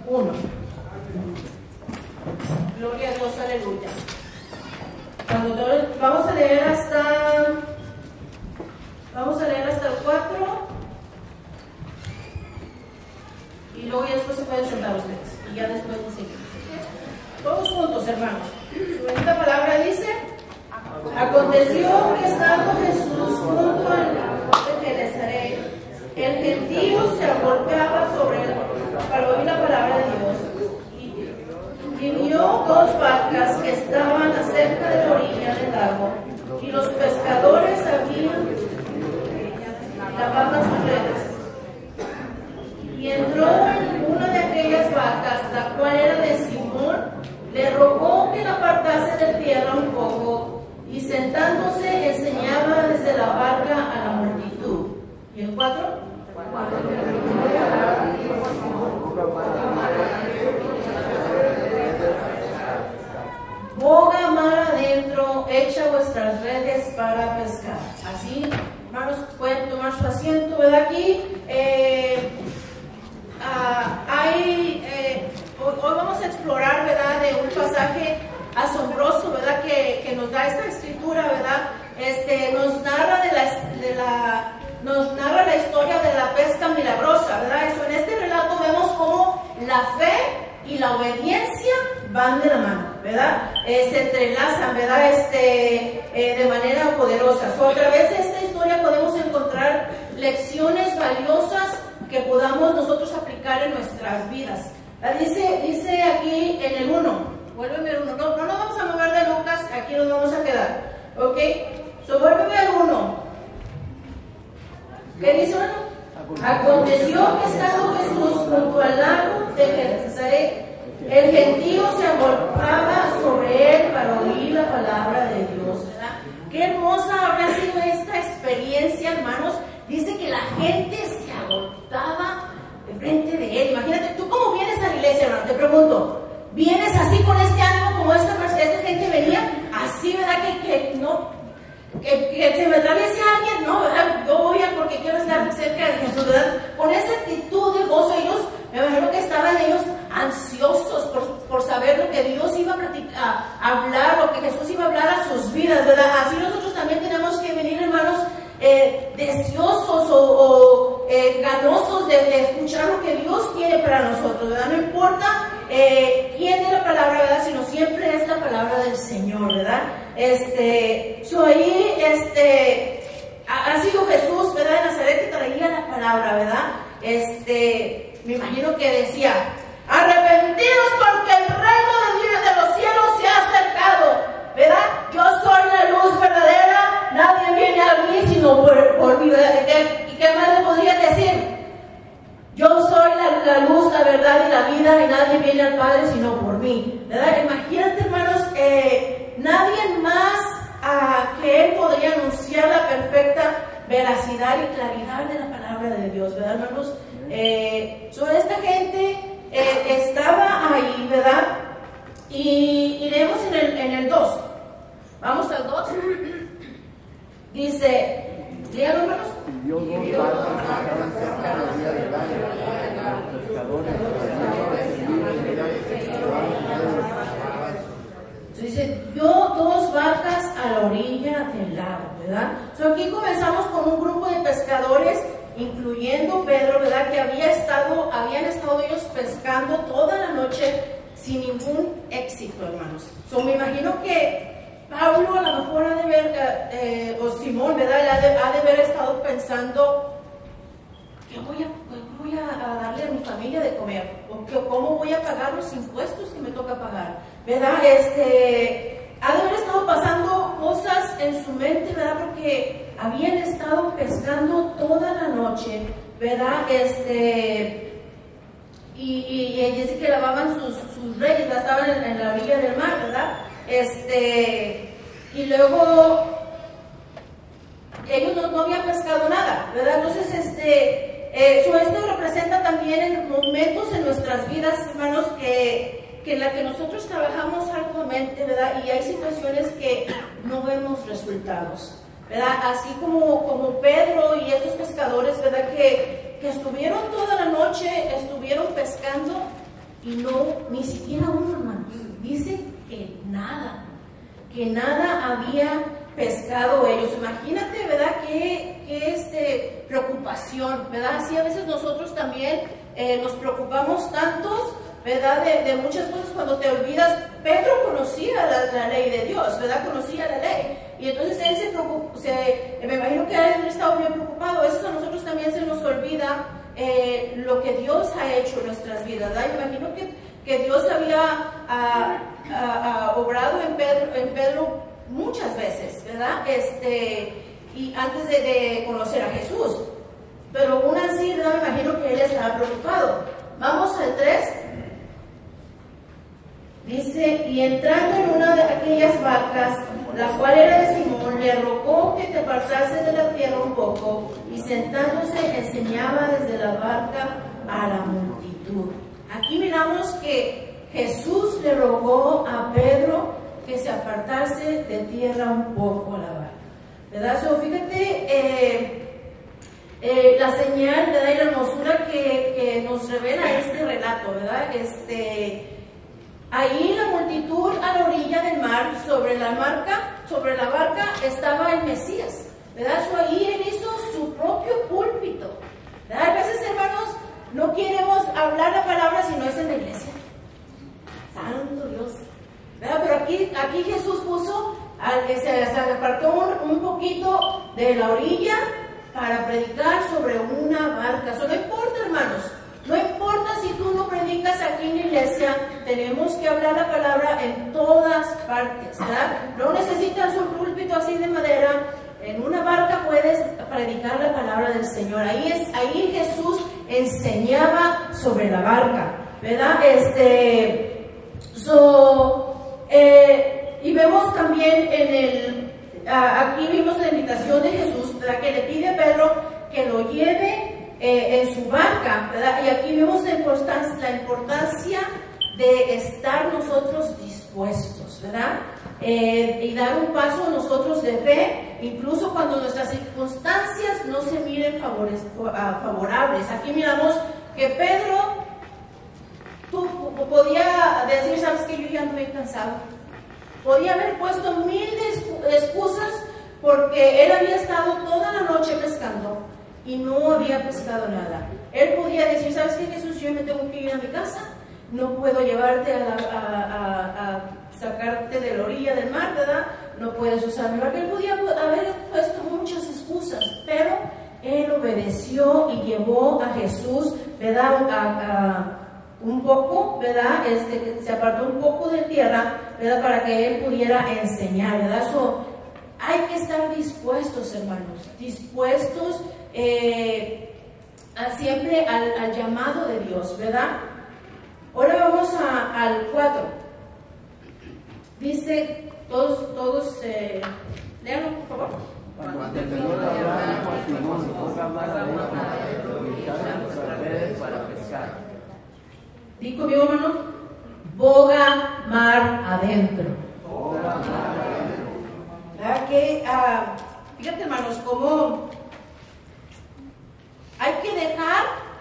1. Gloria a Dios, aleluya. Vamos a leer hasta el 4 y luego ya después se pueden sentar ustedes y ya después nos seguimos. Todos juntos, hermanos. Esta palabra dice: aconteció que estando Jesús junto al lago de Genesaret, el gentío se agolpeaba sobre él para oír la palabra de Dios. Y vio 2 barcas que estaban acerca de la orilla del lago, y los pescadores habían lavado sus redes. Y entró en una de aquellas barcas, la cual era de Simón, le rogó que la apartase de tierra un poco, y sentándose enseñaba desde la barca a la multitud. ¿Y el 4? Boga mar adentro, echa vuestras redes para pescar. Así, hermanos, pueden tomar su asiento, ¿verdad? Aquí hoy vamos a explorar, ¿verdad?, de un pasaje asombroso, ¿verdad?, que nos da esta escritura, ¿verdad? Nos narra la historia de la pesca milagrosa, ¿verdad? Eso, en este relato vemos cómo la fe y la obediencia van de la mano, ¿verdad? Se entrelazan, ¿verdad? De manera poderosa. A través de esta historia podemos encontrar lecciones valiosas que podamos nosotros aplicar en nuestras vidas. Dice aquí en el 1, vuélveme al 1, no nos vamos a mover de Lucas, aquí nos vamos a quedar, ¿ok? Vuélveme al 1. ¿Qué dice 1? Aconteció que estando Jesús junto al lago de Genesaret, el gentío se agolpaba sobre él para oír la palabra de Dios, ¿verdad? Qué hermosa habrá sido esta experiencia, hermanos. Dice que la gente se agolpaba enfrente de él. Imagínate, ¿tú cómo vienes a la iglesia, hermano? Te pregunto, ¿vienes así con este ánimo como esta gente venía? Así, ¿verdad? Que se me atraviese alguien, no, ¿verdad? Yo voy porque quiero estar cerca de Jesús, ¿verdad? Con esa actitud de gozo. Ellos, me imagino que estaban ellos ansiosos por saber lo que Dios iba a hablar, lo que Jesús iba a hablar a sus vidas, ¿verdad? Así nosotros también tenemos que venir, hermanos, deseosos o ganosos de escuchar lo que Dios tiene para nosotros, ¿verdad? No importa quién es la palabra, ¿verdad? Sino siempre es la palabra del Señor, ¿verdad? Ha sido Jesús, ¿verdad? De Nazaret, que traía la palabra, ¿verdad? Me imagino que decía: arrepentidos porque el reino de los cielos se ha acercado, ¿verdad? Yo soy la luz verdadera, nadie viene a mí sino por mí, ¿verdad? ¿Y qué más le podría decir? Yo soy la luz, la verdad y la vida, y nadie viene al Padre sino por mí, ¿verdad? Imagínate, hermanos, nadie más que Él podría anunciar la perfecta veracidad y claridad de la palabra de Dios, ¿verdad, hermanos? Esta gente estaba ahí, ¿verdad? Y leemos en el 2. Vamos al 2. Dice, léalo, hermanos. Dice, vio 2 barcas a la orilla del lago, ¿verdad? Aquí comenzamos con un grupo de pescadores, incluyendo Pedro, ¿verdad? Que habían estado ellos pescando toda la noche sin ningún éxito, hermanos. Me imagino que Pablo a lo mejor ha de ver, o Simón, ¿verdad? Ha de haber estado pensando: ¿qué voy a darle a mi familia de comer? ¿O cómo voy a pagar los impuestos que me toca pagar? ¿Verdad? Ha de haber estado pasando cosas en su mente, ¿verdad? Porque habían estado pescando toda la noche, ¿verdad? Y dice que lavaban sus redes, estaban en la orilla del mar, ¿verdad? Y luego ellos no habían pescado nada, ¿verdad? Entonces, esto representa también momentos en nuestras vidas, hermanos, que en la que nosotros trabajamos arduamente, ¿verdad? Y hay situaciones que no vemos resultados, ¿verdad? Así como Pedro y estos pescadores, ¿verdad? Que estuvieron toda la noche, estuvieron pescando y no, ni siquiera uno, hermanos. Dice que nada había pescado ellos. Imagínate, ¿verdad? Qué preocupación, ¿verdad? Así a veces nosotros también nos preocupamos tantos, ¿verdad? De muchas cosas cuando te olvidas. Pedro conocía la ley de Dios, ¿verdad? Conocía la ley. Y entonces él se preocupó, me imagino que él estaba bien preocupado. Eso a nosotros también se nos olvida lo que Dios ha hecho en nuestras vidas, ¿verdad? Me imagino que Dios había obrado en Pedro muchas veces, ¿verdad? Y antes de conocer a Jesús. Pero aún así, ¿verdad? Me imagino que él estaba preocupado. Vamos al 3. Dice, y entrando en una de aquellas barcas, la cual era de Simón, le rogó que te apartase de la tierra un poco, y sentándose enseñaba desde la barca a la multitud. Aquí miramos que Jesús le rogó a Pedro que se apartase de tierra un poco a la barca, ¿verdad? So, fíjate la señal, ¿verdad? Y la hermosura que nos revela este relato, ¿verdad? Ahí la multitud a la orilla del mar, sobre la barca estaba el Mesías, ¿verdad? So, ahí él hizo su propio púlpito, ¿verdad? A veces, hermanos, no queremos hablar la palabra si no es en la iglesia. Santo Dios, ¿verdad? Pero aquí Jesús puso, se apartó un poquito de la orilla para predicar sobre una barca. Eso no importa, hermanos. No importa si tú no predicas aquí en la iglesia, tenemos que hablar la palabra en todas partes, ¿verdad? No necesitas un púlpito así de madera. En una barca puedes predicar la palabra del Señor. Ahí Jesús enseñaba sobre la barca, ¿verdad? Y vemos también aquí vimos la invitación de Jesús, ¿verdad? Que le pide a Pedro que lo lleve en su barca, ¿verdad? Y aquí vemos la importancia de estar nosotros dispuestos, ¿verdad? Y dar un paso nosotros de fe, incluso cuando nuestras circunstancias no se miren favorables. Aquí miramos que Pedro, tú podía decir, ¿sabes qué? Yo ya no he cansado. Podía haber puesto 1000 excusas porque él había estado toda la noche pescando y no había pescado nada. Él podía decir, ¿sabes qué, Jesús? Yo me tengo que ir a mi casa, no puedo llevarte a sacarte de la orilla del mar, ¿verdad? No puedes usar mi barca. Él podía haber puesto muchas excusas, pero él obedeció y llevó a Jesús, ¿verdad? Un poco, ¿verdad? Se apartó un poco de tierra, ¿verdad? Para que él pudiera enseñar, ¿verdad? Hay que estar dispuestos, hermanos, dispuestos siempre al llamado de Dios, ¿verdad? Ahora vamos al 4. Dice, todos léanlo, por favor. Cuando el Señor hablaba a Simón, ponga mar adentro, y echaron sus redes para pescar. Di conmigo, hermanos, boga mar adentro. Boga mar adentro. ¿Verdad que, fíjate, hermanos, cómo hay que dejar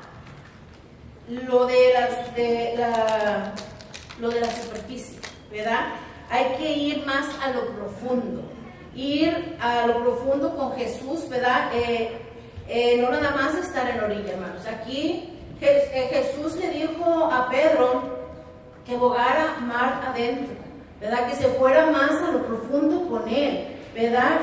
lo de la superficie, ¿verdad? Hay que ir más a lo profundo, ir a lo profundo con Jesús, ¿verdad? No nada más estar en la orilla, hermanos. Aquí Jesús le dijo a Pedro que bogara mar adentro, ¿verdad? Que se fuera más a lo profundo con él, ¿verdad?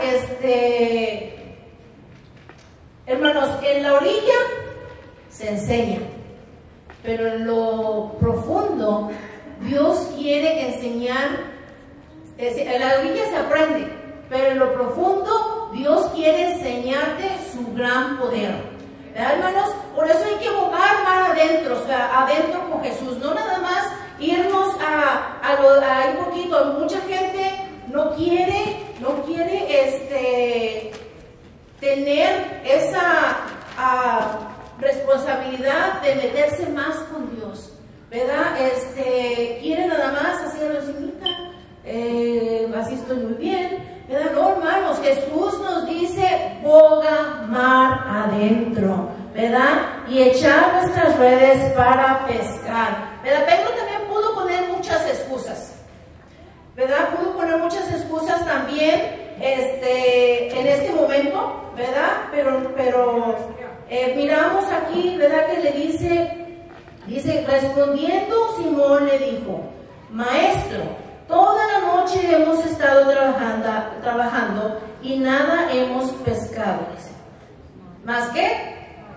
Hermanos, en la orilla se enseña, pero en lo profundo Dios quiere enseñar. En la orilla se aprende, pero en lo profundo Dios quiere enseñarte su gran poder, ¿verdad, hermanos? Por eso hay que bogar mar adentro, o sea, adentro con Jesús, no nada más irnos a un poquito. Mucha gente no quiere tener esa responsabilidad de meterse más con Dios, ¿verdad? Quiere nada más hacer la encimita, así estoy muy bien, ¿verdad? No, hermanos, Jesús nos dice boga mar adentro, ¿verdad? Y echar nuestras redes para pescar. ¿verdad? Pedro también pudo poner muchas excusas, ¿verdad? Pudo poner muchas excusas también en este momento, ¿verdad? Pero miramos aquí, ¿verdad? Que le dice, respondiendo Simón le dijo, Maestro, toda la noche hemos estado trabajando y nada hemos pescado. ¿Más qué?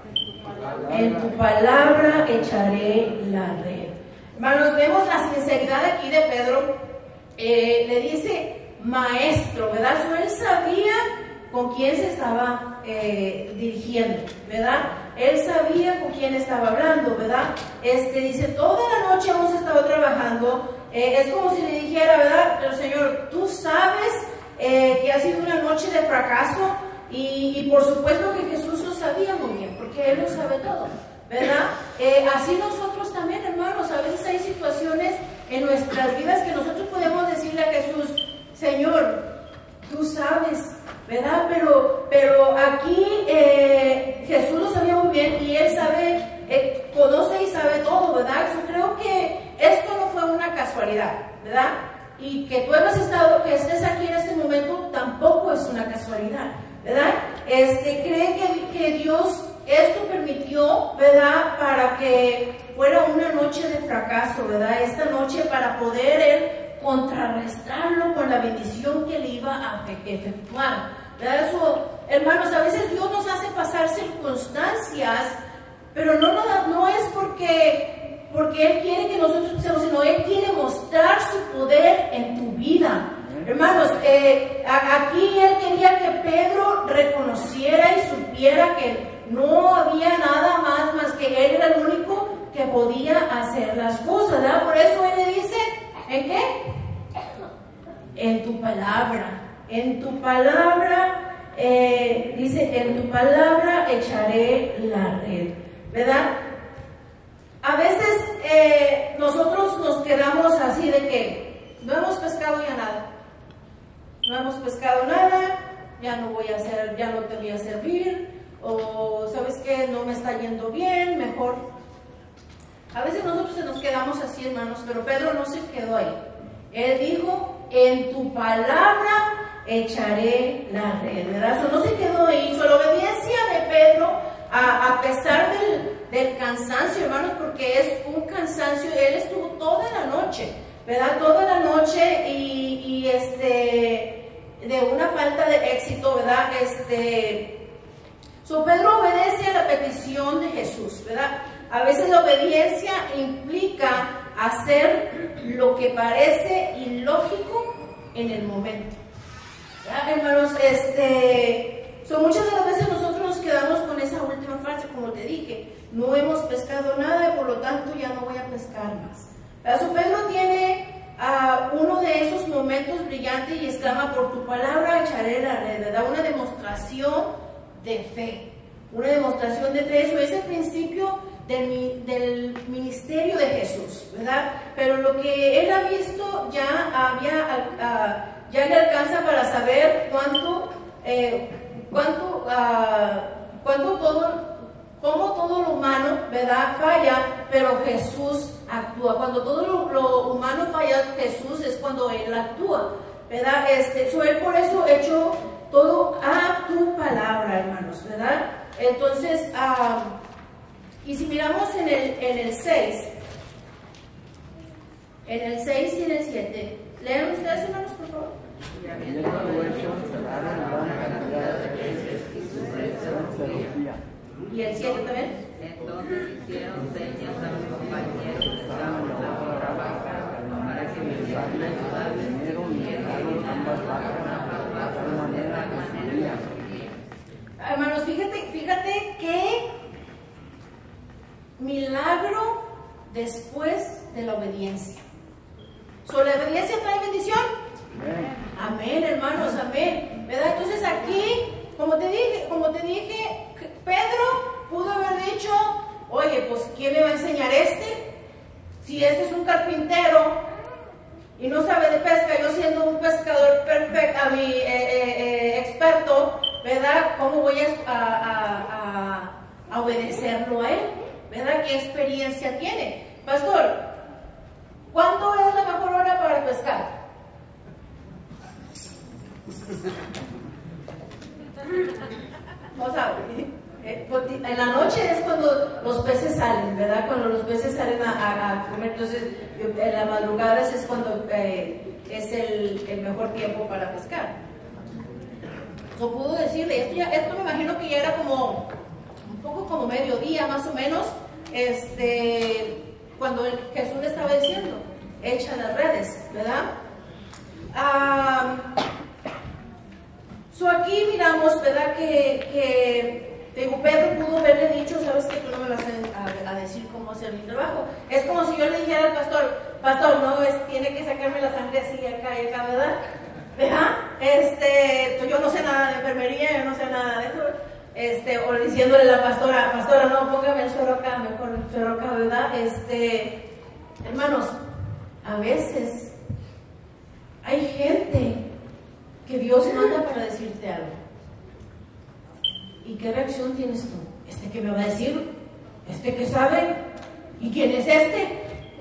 En tu palabra echaré la red. Hermanos, vemos la sinceridad aquí de Pedro. Le dice Maestro, ¿verdad? Él sabía con quién se estaba dirigiendo, ¿verdad? Él sabía con quién estaba hablando, ¿verdad? Dice, toda la noche hemos estado trabajando. Es como si le dijera, ¿verdad? Pero Señor, tú sabes que ha sido una noche de fracaso y por supuesto que Jesús lo sabía muy bien, porque Él lo sabe todo, ¿verdad? Así nosotros también, hermanos, a veces hay situaciones en nuestras vidas que nosotros podemos decirle a Jesús, Señor, tú sabes, ¿verdad? Pero aquí Jesús lo sabía muy bien y Él sabe, conoce y sabe todo, ¿verdad? Yo creo que esto no fue una casualidad, ¿verdad? Y que tú que estés aquí en este momento tampoco es una casualidad, ¿verdad? Cree que Dios esto permitió, ¿verdad? Para que fuera una noche de fracaso, ¿verdad? Esta noche para poder Él contrarrestarlo con la bendición que le iba a efectuar, ¿verdad? Eso, hermanos, a veces Dios nos hace pasar circunstancias, pero no es porque Él quiere que nosotros seamos, sino Él quiere mostrar su poder en tu vida. Hermanos, aquí Él quería que Pedro reconociera y supiera que no había nada más que Él era el único que podía hacer las cosas, ¿verdad? Por eso Él le dice, ¿en qué? En tu palabra. En tu palabra, dice, en tu palabra echaré la red, ¿verdad? A veces nosotros nos quedamos así de que no hemos pescado ya nada. No hemos pescado nada, ya no te voy a servir, o sabes que no me está yendo bien, mejor. A veces nosotros nos quedamos así, hermanos, pero Pedro no se quedó ahí. Él dijo, en tu palabra echaré la red, ¿verdad? Eso no se quedó ahí. La obediencia de Pedro, a pesar del cansancio, hermanos, porque es un cansancio, él estuvo toda la noche, ¿verdad? Toda la noche y de una falta de éxito, ¿verdad? Pedro obedece a la petición de Jesús, ¿verdad? A veces la obediencia implica hacer lo que parece ilógico en el momento, ¿verdad, hermanos? Muchas de las veces nosotros nos quedamos con esa última frase, como te dije, no hemos pescado nada y por lo tanto ya no voy a pescar más. ¿Verdad? Pedro tiene uno de esos momentos brillantes y exclama, por tu palabra echaré la red, ¿verdad? Una demostración de fe, eso es el principio del ministerio de Jesús, ¿verdad? Pero lo que él ha visto ya le alcanza para saber cómo todo lo humano, ¿verdad? Falla, pero Jesús actúa. Cuando todo lo humano falla, Jesús es cuando Él actúa, ¿verdad? Él por eso echó todo a tu palabra, hermanos, ¿verdad? Entonces, y si miramos en el 6 y en el 7, lean ustedes, hermanos, por favor. Y habiendo hecho, cerraron gran cantidad de peces y su presión se rompía. ¿Y el 7 también? Entonces hicieron señas a los compañeros que estaban trabajando para que les Vinieron y dejaron ambas barcas de tal manera que subían. Hermanos, fíjate qué milagro después de la obediencia. ¿La obediencia trae bendición? Amén, hermanos, amén. ¿Verdad? Entonces aquí, como te dije, Pedro pudo haber dicho, oye, pues ¿quién me va a enseñar Si este es un carpintero y no sabe de pesca, yo siendo un pescador perfecto, experto, ¿verdad? ¿Cómo voy a obedecerlo a él? ¿Verdad? ¿Qué experiencia tiene? Pastor, ¿Cuándo es la mejor hora para pescar? No sabe. En la noche es cuando los peces salen, ¿verdad? Cuando los peces salen a comer. Entonces, en la madrugada es cuando es el mejor tiempo para pescar. Yo puedo decirle, esto me imagino que ya era como un poco como mediodía más o menos, cuando Jesús le estaba diciendo, echa las redes, ¿verdad? Aquí miramos, ¿verdad? Que Pedro pudo haberle dicho, sabes que tú no me vas a decir cómo hacer mi trabajo. Es como si yo le dijera al pastor, no, tiene que sacarme la sangre así acá y acá, ¿verdad? Pues yo no sé nada de enfermería, yo no sé nada de eso, o diciéndole a la pastora, no, póngame el suero acá, mejor el suero acá, ¿verdad? Hermanos, a veces hay gente que Dios manda para decirte algo. ¿Y qué reacción tienes tú? ¿Qué me va a decir? ¿Qué sabe? ¿Y quién es este?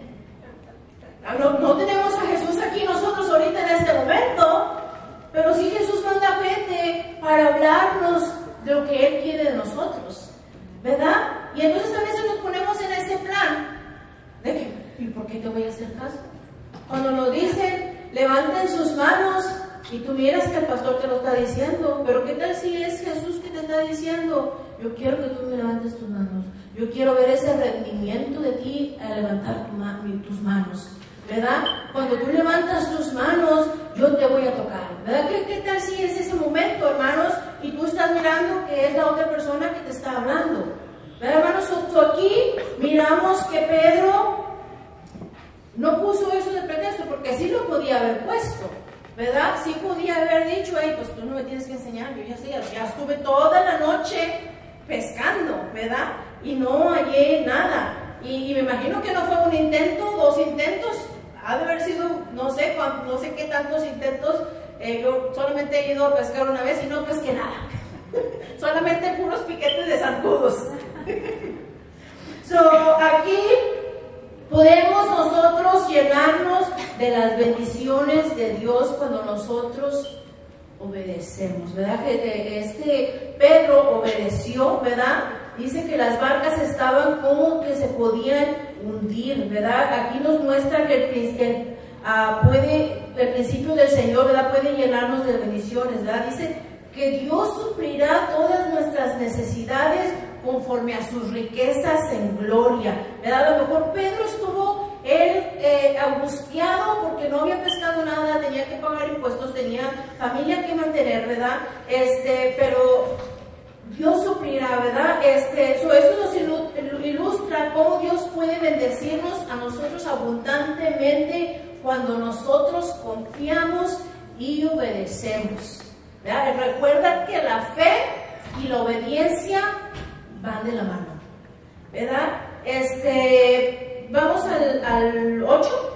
No tenemos a Jesús aquí nosotros ahorita en este momento, pero sí Jesús manda gente para hablarnos de lo que Él quiere de nosotros, ¿verdad? Y entonces a veces nos ponemos en ese plan de que, ¿y por qué te voy a hacer caso? Cuando nos dicen, levanten sus manos, y tú miras que el pastor te lo está diciendo, pero ¿qué tal si es Jesús que te está diciendo? Yo quiero que tú me levantes tus manos, yo quiero ver ese rendimiento de ti al levantar tus manos, ¿verdad? Cuando tú levantas tus manos, yo te voy a tocar, ¿verdad? ¿Qué tal si es ese momento, hermanos, y tú estás mirando que es la otra persona que te está hablando? ¿Verdad, hermanos? Aquí miramos que Pedro no puso eso de pretexto, porque sí lo podía haber puesto, ¿verdad? Sí podía haber dicho, hey, pues tú no me tienes que enseñar, yo ya sé, ya estuve toda la noche pescando, ¿verdad? Y no hallé nada. Y me imagino que no fue un intento, 2 intentos, ha de haber sido, no sé qué tantos intentos. Yo solamente he ido a pescar una vez y no pesqué nada. Solamente puros piquetes de zancudos. Aquí podemos nosotros llenarnos de las bendiciones de Dios cuando nosotros obedecemos, ¿verdad? Pedro obedeció, ¿verdad? Dice que las barcas estaban como que se podían hundir, ¿verdad? Aquí nos muestra que el principio del Señor, ¿verdad? Puede llenarnos de bendiciones, ¿verdad? Dice que Dios suplirá todas nuestras necesidades conforme a sus riquezas en gloria, ¿verdad? A lo mejor Pedro estuvo angustiado porque no había pescado nada, tenía que pagar impuestos, tenía familia que mantener, ¿verdad? Pero Dios suplirá, ¿verdad? Eso nos ilustra cómo Dios puede bendecirnos a nosotros abundantemente cuando nosotros confiamos y obedecemos, ¿verdad? Recuerda que la fe y la obediencia van de la mano, ¿verdad? Vamos al 8.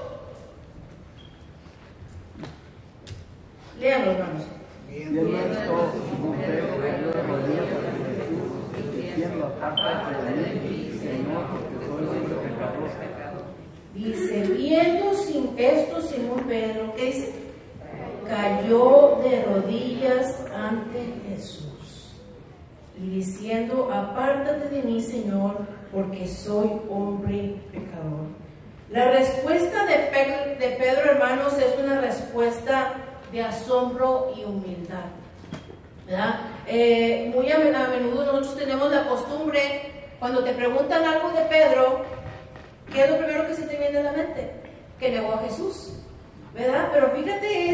Léanlo, hermanos. Viendo esto, Simón Pedro cayó de rodillas ante Jesús, diciendo, apártate de mí, Señor, porque soy hombre pecador. Dice, viendo esto, Simón Pedro, ¿qué dice? Cayó de rodillas ante Jesús y diciendo, apártate de mí, Señor, porque soy hombre pecador. La respuesta de Pedro, hermanos, es una respuesta de asombro y humildad, ¿verdad? Muy a menudo nosotros tenemos la costumbre, cuando te preguntan algo de Pedro, ¿qué es lo primero que se te viene a la mente? Que negó a Jesús, ¿verdad? Pero fíjate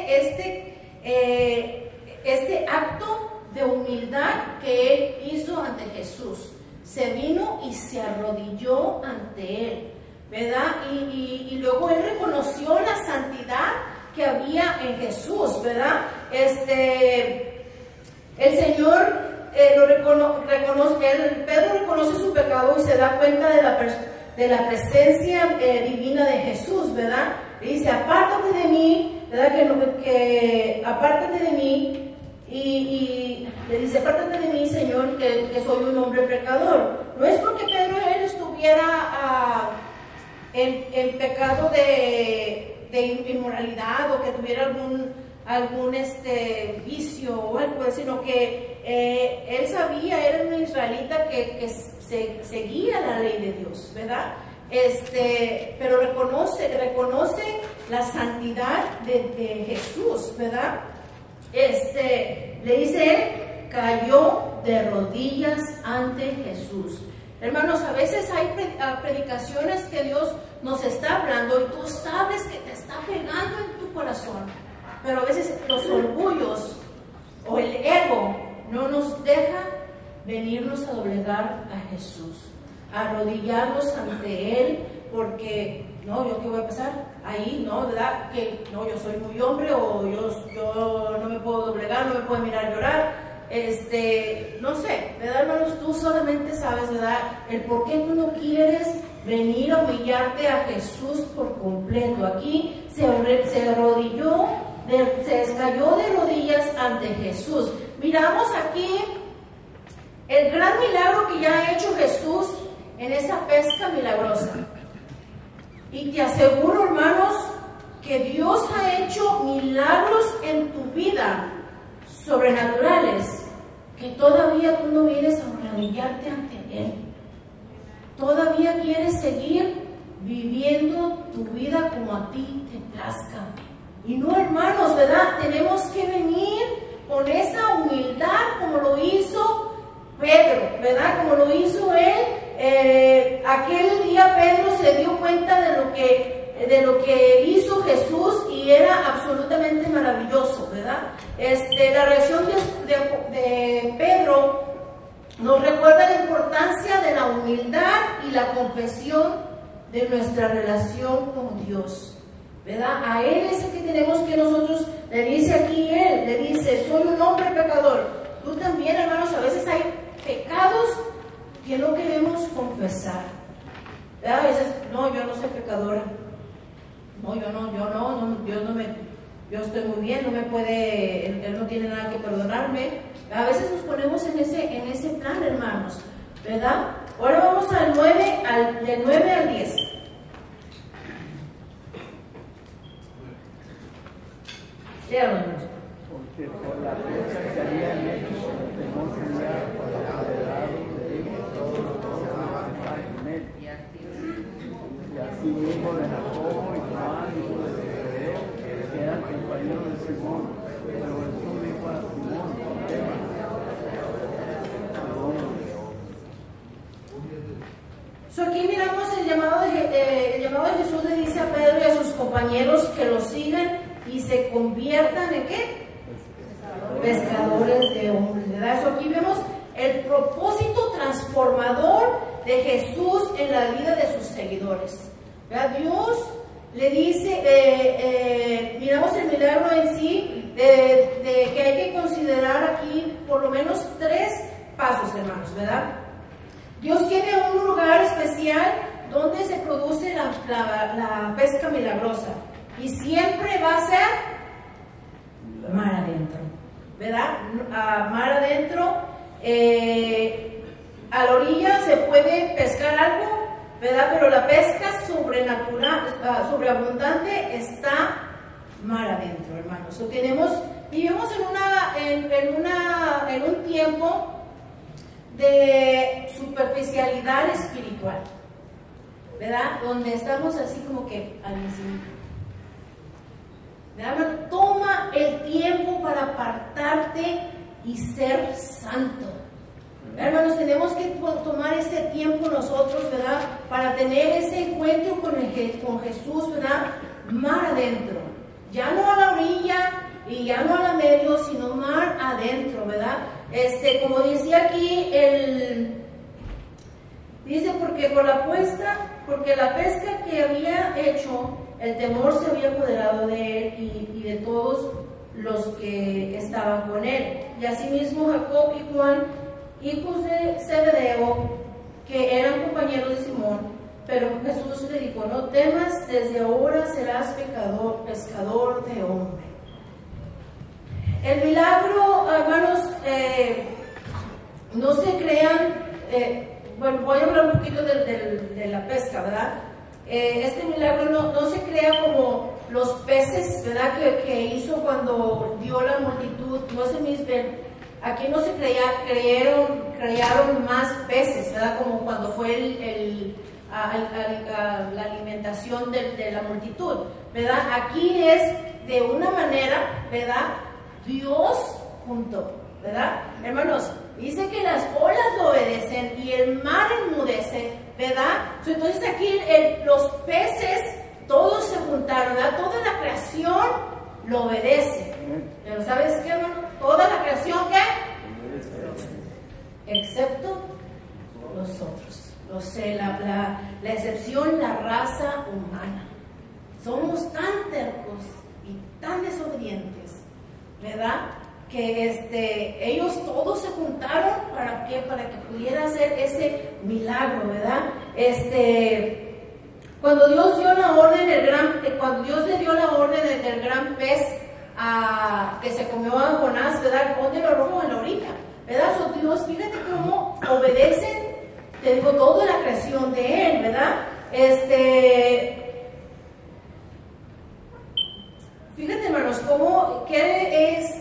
este acto de humildad que él hizo ante Jesús. Se vino y se arrodilló ante él, ¿verdad? Y luego él reconoció la santidad que había en Jesús, ¿verdad? El Señor Pedro reconoce su pecado y se da cuenta de la presencia divina de Jesús, ¿verdad? Le dice, apártate de mí, ¿verdad? Apártate de mí, y le dice, apártate de mí, Señor, que soy un hombre pecador. No es porque Pedro él estuviera en pecado de inmoralidad o que tuviera algún vicio o algo, sino que él sabía, era un israelita que seguía la ley de Dios, ¿verdad? Pero reconoce la santidad de Jesús, ¿verdad? Le dice él, cayó de rodillas ante Jesús. Hermanos, a veces hay predicaciones que Dios nos está hablando y tú sabes que te está pegando en tu corazón, pero a veces los orgullos o el ego no nos deja venirnos a doblegar a Jesús, a arrodillarnos ante Él, porque no, ¿yo qué voy a pasar? Ahí, ¿no? ¿Verdad? Que no, yo soy muy hombre o yo no me puedo doblegar, no me puedo mirar llorar. No sé, ¿verdad, hermanos? Tú solamente sabes, ¿verdad? El por qué tú no quieres venir a humillarte a Jesús por completo. Aquí se arrodilló, se cayó de rodillas ante Jesús. Miramos aquí el gran milagro que ya ha hecho Jesús en esa pesca milagrosa. Y te aseguro, hermanos, que Dios ha hecho milagros en tu vida sobrenaturales, que todavía tú no vienes a arrodillarte ante Él. Todavía quieres seguir viviendo tu vida como a ti te plazca. Y no, hermanos, ¿verdad? Tenemos que venir con esa humildad como lo hizo Pedro, ¿verdad? Como lo hizo él. Aquel día Pedro se dio cuenta de lo que hizo Jesús y era absolutamente maravilloso, ¿verdad? La reacción de Pedro nos recuerda la importancia de la humildad y la confesión de nuestra relación con Dios, ¿verdad? A Él es el que tenemos que nosotros, le dice aquí Él, le dice, soy un hombre pecador. Tú también, hermanos, a veces hay pecados que no queremos confesar, ¿verdad? A veces, no, yo no soy pecadora, no, yo estoy muy bien, no me puede, Él no tiene nada que perdonarme. A veces nos ponemos en ese plan, hermanos, ¿verdad? Ahora vamos del 9 al 10. Léanos. Porque por la cosa que habían hecho, no tenía apoderado de ellos todos los que estaban con él. Y así mismo de Jacobo y Juan, hijo de Zebedeo, que eran compañeros de Simón. Pero Jesús dijo a Simón, Aquí miramos el llamado de Jesús. Le dice a Pedro y a sus compañeros que lo sigan y se conviertan en ¿qué? Pescadores de hombres, ¿verdad? Eso aquí vemos el propósito transformador de Jesús en la vida de sus seguidores, ¿verdad? Dios le dice, miramos el milagro en sí, de que hay que considerar aquí por lo menos 3 pasos, hermanos, ¿verdad? Dios tiene un lugar especial donde se produce la pesca milagrosa, y siempre va a ser mar adentro, ¿verdad? Mar adentro, a la orilla se puede pescar algo, ¿verdad? Pero la pesca sobrenatural, sobreabundante, está mar adentro, hermanos. Vivimos en un tiempo de superficialidad espiritual, ¿verdad? Donde estamos así como que al encima. Toma el tiempo para apartarte y ser santo. Hermanos, tenemos que tomar ese tiempo nosotros, ¿verdad? Para tener ese encuentro con Jesús, ¿verdad? Mar adentro. Ya no a la orilla y ya no a la medio, sino mar adentro, ¿verdad? Como decía aquí, dice, porque la pesca que había hecho, el temor se había apoderado de él y de todos los que estaban con él. Y asimismo Jacob y Juan, hijos de Zebedeo, que eran compañeros de Simón. Pero Jesús le dijo, no temas, desde ahora serás pescador de hombre. El milagro, hermanos, no se crean, bueno, voy a hablar un poquito de la pesca, ¿verdad? este milagro no se crea como los peces, ¿verdad? Que hizo cuando dio la multitud, no se mismo. Aquí no se crearon más peces, ¿verdad? Como cuando fue la alimentación de la multitud, ¿verdad? Aquí es de una manera, ¿verdad? Dios junto, ¿verdad? Hermanos, dice que las olas lo obedecen y el mar enmudece, ¿verdad? Entonces aquí los peces todos se juntaron, ¿verdad? Toda la creación lo obedece. Pero ¿sabes qué, hermano? Toda la creación, ¿qué? Excepto nosotros. La excepción, la raza humana. Somos tan tercos y tan desobedientes, ¿verdad? Que ellos todos se juntaron ¿para qué? Para que pudiera hacer ese milagro, ¿verdad? Cuando Dios dio la orden cuando Dios le dio la orden del gran pez que se comió a Jonás, ¿verdad? ¿Dónde lo arrojó? En la orilla, ¿verdad? Dios, fíjate cómo obedecen, te digo, toda la creación de Él, ¿verdad? Fíjate, hermanos, qué es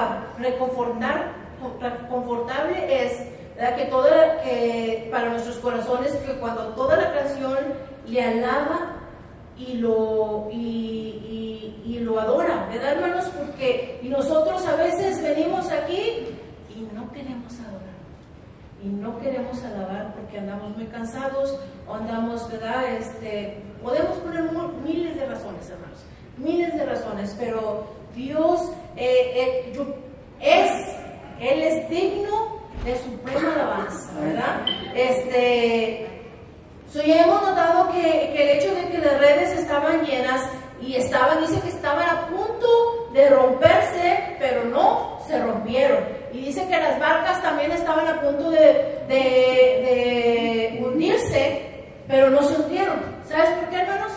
confortable es, ¿verdad? Que para nuestros corazones, que cuando toda la creación le alaba y lo adora, ¿verdad, hermanos? Y nosotros a veces venimos aquí y no queremos adorar, y no queremos alabar porque andamos muy cansados, o andamos, ¿verdad? Podemos poner miles de razones, hermanos, miles de razones, pero Dios Él es digno de suprema alabanza, ¿verdad? Ya hemos notado que el hecho de que las redes estaban llenas y dice que estaban a punto de romperse, pero no se rompieron. Y dice que las barcas también estaban a punto de hundirse, pero no se hundieron. ¿Sabes por qué, hermanos?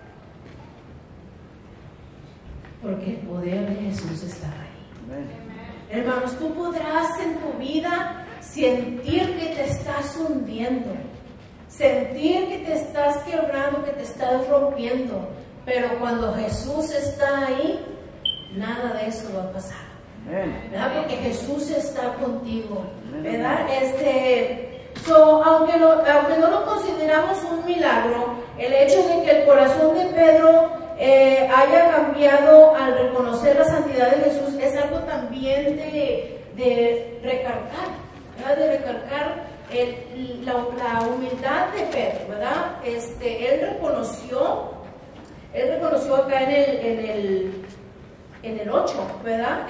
Porque el poder de Jesús está ahí. Hermanos, tú podrás en tu vida sentir que te estás hundiendo, sentir que te estás quebrando, que te estás rompiendo, pero cuando Jesús está ahí, nada de eso va a pasar, ¿verdad? Porque Jesús está contigo, ¿verdad? Aunque no lo consideramos un milagro, el hecho de que el corazón de Pedro haya cambiado al reconocer la santidad de Jesús es algo también de recargar, ¿verdad? De recargar la humildad de Pedro, ¿verdad? Él reconoció acá en el 8, ¿verdad?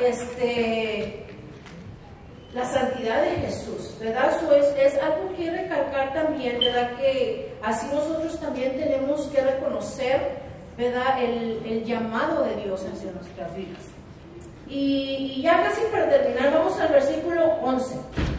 La santidad de Jesús, ¿verdad? Eso es algo que recalcar también, ¿verdad? Que así nosotros también tenemos que reconocer, ¿verdad? El llamado de Dios hacia nuestras vidas. Y ya casi para terminar, vamos al versículo 11.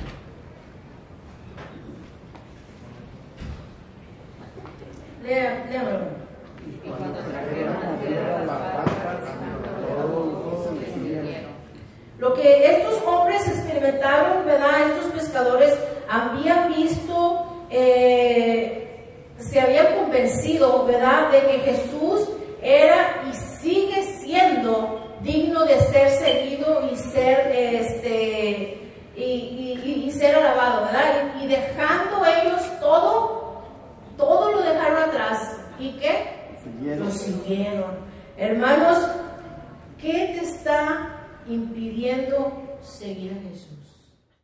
Léamelo. Y cuando trajeron a tierra las barcas, todos siguieron. Lo que estos hombres experimentaron, ¿verdad? Estos pescadores habían visto, se habían convencido, ¿verdad? De que Jesús era y sigue siendo digno de ser seguido y ser, y ser alabado, ¿verdad? Y dejando ellos todo lo dejaron atrás. ¿Y qué? Lo siguieron. Hermanos, ¿qué te está impidiendo seguir a Jesús?